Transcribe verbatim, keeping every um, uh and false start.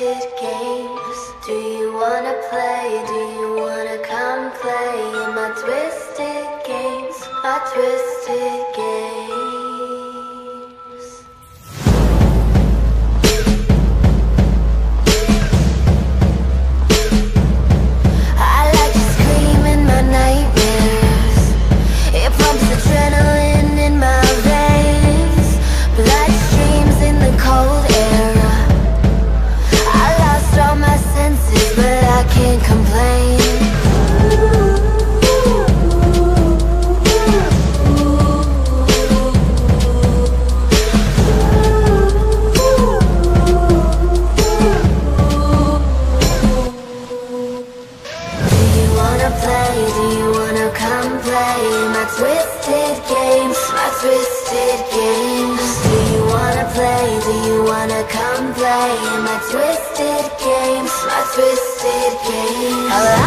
twisted games. Do you wanna play? Do you wanna come play in my twisted games? My twisted games. I like to scream in my nightmares. It pumps adrenaline in my veins. Blood streams in the cold air. I lost all my senses, but I can't complain. Twisted games, my twisted games. Do you wanna play? Do you wanna come play in my twisted games, my twisted games?